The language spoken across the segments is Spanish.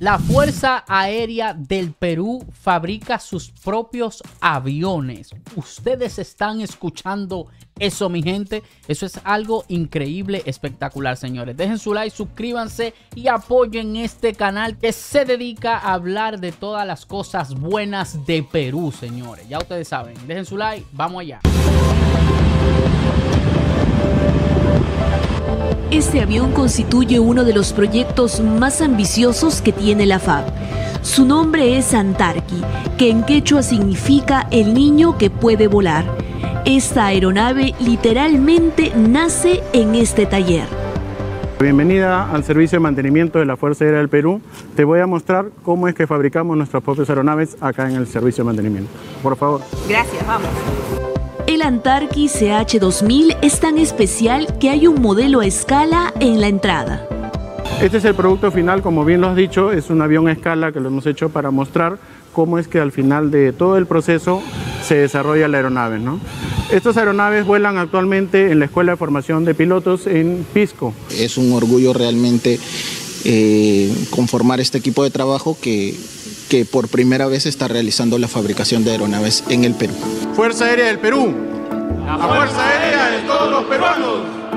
La Fuerza Aérea del Perú fabrica sus propios aviones. ¿Ustedes están escuchando eso, mi gente? Eso es algo increíble, espectacular, señores. Dejen su like, suscríbanse y apoyen este canal que se dedica a hablar de todas las cosas buenas de Perú, señores. Ya ustedes saben. Dejen su like, vamos allá. Este avión constituye uno de los proyectos más ambiciosos que tiene la FAB. Su nombre es Antarqui, que en quechua significa el niño que puede volar. Esta aeronave literalmente nace en este taller. Bienvenida al servicio de mantenimiento de la Fuerza Aérea del Perú. Te voy a mostrar cómo es que fabricamos nuestras propias aeronaves acá en el servicio de mantenimiento. Por favor. Gracias, vamos. El Antarqui CH-2000 es tan especial que hay un modelo a escala en la entrada. Este es el producto final, como bien lo has dicho, es un avión a escala que lo hemos hecho para mostrar cómo es que al final de todo el proceso se desarrolla la aeronave, ¿no? Estas aeronaves vuelan actualmente en la Escuela de Formación de Pilotos en Pisco. Es un orgullo realmente conformar este equipo de trabajo que por primera vez está realizando la fabricación de aeronaves en el Perú. Fuerza Aérea del Perú. La Fuerza Aérea de todos los peruanos.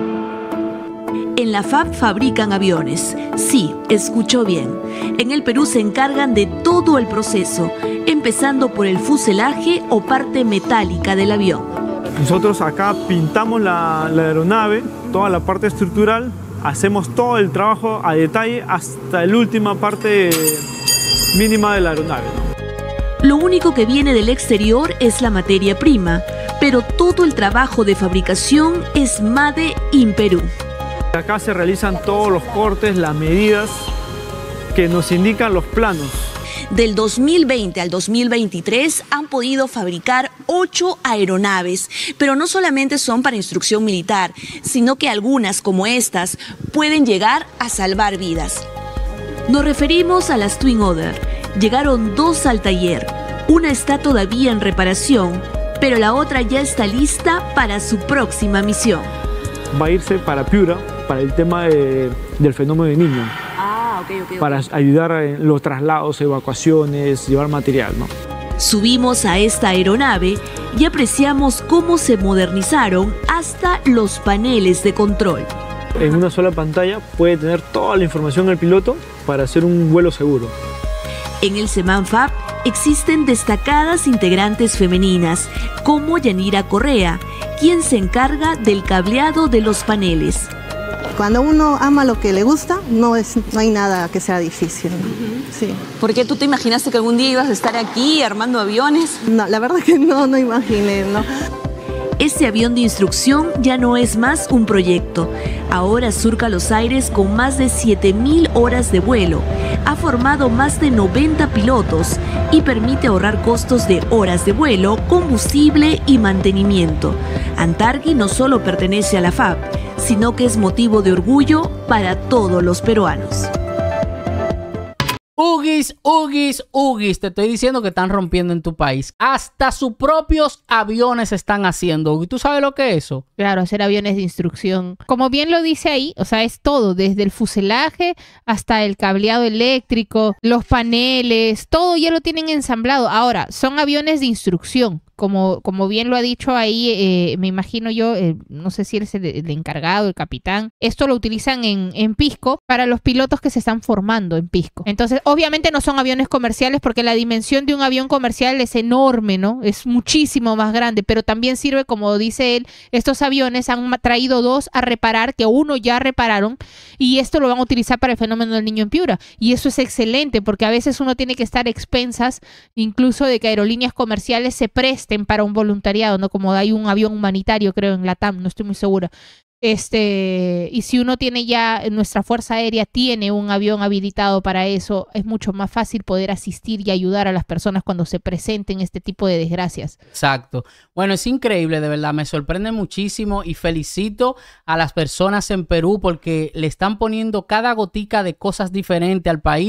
En la FAB fabrican aviones. Sí, escuchó bien. En el Perú se encargan de todo el proceso, empezando por el fuselaje o parte metálica del avión. Nosotros acá pintamos la aeronave, toda la parte estructural, hacemos todo el trabajo a detalle hasta la última parte mínima de la aeronave. Lo único que viene del exterior es la materia prima, pero todo el trabajo de fabricación es Made in Perú. Acá se realizan todos los cortes, las medidas que nos indican los planos. Del 2020 al 2023 han podido fabricar 8 aeronaves, pero no solamente son para instrucción militar, sino que algunas, como estas, pueden llegar a salvar vidas. Nos referimos a las Twin Otter. Llegaron 2 al taller. Una está todavía en reparación, pero la otra ya está lista para su próxima misión. Va a irse para Piura, para el tema del fenómeno de niño. Para ayudar en los traslados, evacuaciones, llevar material, ¿no? Subimos a esta aeronave y apreciamos cómo se modernizaron hasta los paneles de control. En una sola pantalla puede tener toda la información el piloto para hacer un vuelo seguro. En el Semanfab existen destacadas integrantes femeninas, como Yanira Correa, quien se encarga del cableado de los paneles. Cuando uno ama lo que le gusta, no hay nada que sea difícil. Sí. ¿Por qué tú te imaginaste que algún día ibas a estar aquí armando aviones? No, la verdad que no imaginé, no. Este avión de instrucción ya no es más un proyecto. Ahora surca los aires con más de 7.000 horas de vuelo. Ha formado más de 90 pilotos y permite ahorrar costos de horas de vuelo, combustible y mantenimiento. Antarqui no solo pertenece a la FAB, sino que es motivo de orgullo para todos los peruanos. Ugis, te estoy diciendo que están rompiendo en tu país. Hasta sus propios aviones están haciendo, Ugis. ¿Tú sabes lo que es eso? Claro, hacer aviones de instrucción. Como bien lo dice ahí, o sea, es todo, desde el fuselaje hasta el cableado eléctrico, los paneles, todo ya lo tienen ensamblado. Ahora, son aviones de instrucción. Como bien lo ha dicho ahí, me imagino yo, no sé si eres el encargado, el capitán. Esto lo utilizan en Pisco para los pilotos que se están formando en Pisco. Entonces, obviamente no son aviones comerciales porque la dimensión de un avión comercial es enorme, ¿no? Es muchísimo más grande, pero también sirve, como dice él, estos aviones han traído 2 a reparar, que uno ya repararon, y esto lo van a utilizar para el fenómeno del niño en Piura. Y eso es excelente porque a veces uno tiene que estar a expensas, incluso de que aerolíneas comerciales se presten para un voluntariado, ¿no? Como hay un avión humanitario, creo, en LATAM, no estoy muy segura. Y si uno tiene ya, nuestra Fuerza Aérea tiene un avión habilitado para eso, es mucho más fácil poder asistir y ayudar a las personas cuando se presenten este tipo de desgracias. Exacto. Bueno, es increíble, de verdad, me sorprende muchísimo y felicito a las personas en Perú porque le están poniendo cada gotica de cosas diferentes al país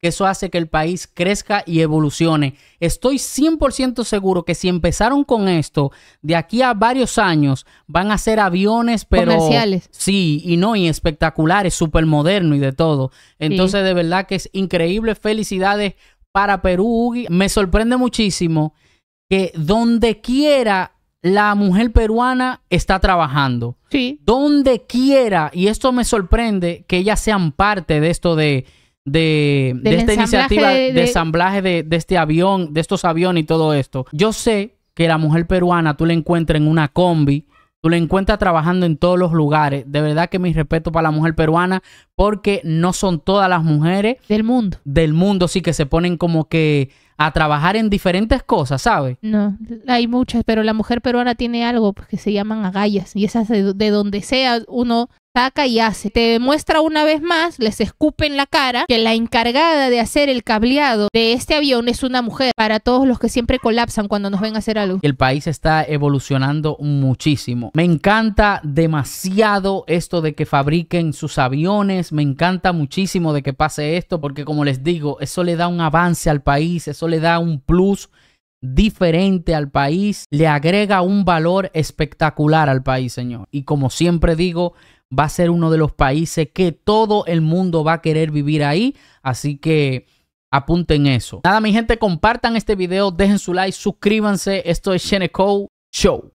que eso hace que el país crezca y evolucione. Estoy 100% seguro que si empezaron con esto, de aquí a varios años van a ser aviones, pero comerciales. Sí, y espectaculares, súper modernos y de todo. Entonces, Sí. de verdad que es increíble. Felicidades para Perú, Hugi. Me sorprende muchísimo que donde quiera la mujer peruana está trabajando. Sí. Donde quiera, y esto me sorprende que ellas sean parte de esto de esta iniciativa de ensamblaje de este avión, de estos aviones y todo esto. Yo sé que la mujer peruana tú la encuentras en una combi, tú la encuentras trabajando en todos los lugares. De verdad que mi respeto para la mujer peruana, porque no son todas las mujeres Del mundo. sí, que se ponen como que a trabajar en diferentes cosas, ¿sabes? No, hay muchas, pero la mujer peruana tiene algo pues, que se llaman agallas, y esas de donde sea uno saca y hace. Te demuestra una vez más, les escupe en la cara, que la encargada de hacer el cableado de este avión es una mujer, para todos los que siempre colapsan cuando nos ven hacer algo. El país está evolucionando muchísimo. Me encanta demasiado esto de que fabriquen sus aviones. Me encanta muchísimo de que pase esto, porque como les digo, eso le da un avance al país, eso le da un plus diferente al país, le agrega un valor espectacular al país, señor. Y como siempre digo, va a ser uno de los países que todo el mundo va a querer vivir ahí. Así que apunten eso. Nada, mi gente, compartan este video, dejen su like, suscríbanse. Esto es Sheneco Show.